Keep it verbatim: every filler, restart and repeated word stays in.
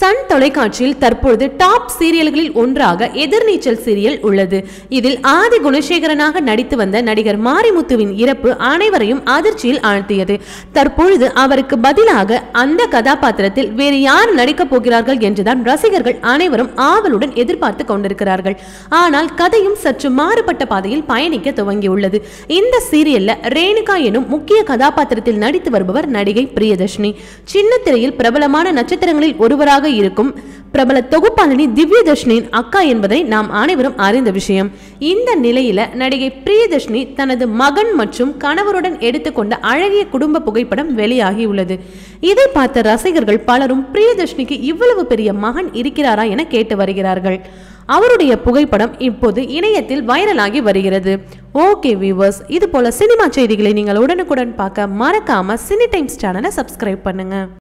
Sun தொலைக்காட்சியில் தற்பொழுது top சீரியல்களில் ஒன்றாக எதிர்நீச்சல் சீரியல் உள்ளது. இதில் ஆதி குணசேகரனாக நடித்து வந்த நடிகர் மாரிமுத்துவின் இறப்பு அனைவரையும் அதிர்ச்சியில் ஆழ்த்தியது. தற்பொழுது அவருக்கு பதிலாக அந்த கதாபாத்திரத்தில் வேறு யார் நடிக்கப் போகிறார்கள் என்றுதான் ரசிகர்கள் அனைவரும் ஆவலுடன் எதிர்பார்த்து கொண்டிருக்கிறார்கள். ஆனால் கதையும் சற்று மாறுபட்ட பாதையில் பயணிக்க துவங்கியுள்ளது. இந்த சீரியல்ல ரேணுகா எனும் முக்கிய கதாபாத்திரத்தில் நடித்து வருபவர் நடிகை பிரியதர்ஷினி. சின்ன திரையில் பிரபலமான நட்சத்திரங்களில் ஒருவராக இருக்கும் பிரபல தொகுப்பாளினி திவ்யதர்ஷினியின் அக்கா என்பதை நாம் அனைவரும் அறிந்த விஷயம். இந்த நிலையில நடிகை பிரியதர்ஷினி தனது மகன் மற்றும் கணவருடன் எடுத்துக்கொண்ட அழகிய குடும்ப புகைப்படம் வெளியாகி உள்ளது. இதை பார்த்த ரசிகர்கள் பலரும் பிரியதர்ஷினிக்கு இவ்வளவு பெரிய மகன் இருக்கிறாரா என கேட்டு வருகிறார்கள். அவருடைய புகைப்படம் இப்போது இணையத்தில் வைரலாகி வருகிறது. ஓகே வியூவர்ஸ், இது போல சினிமா செய்திகளை நீங்கள் உடனுக்குடன் பார்க்க மறக்காம சினி டைம்ஸ் சேனலை சப்ஸ்கிரைப் பண்ணுங்க.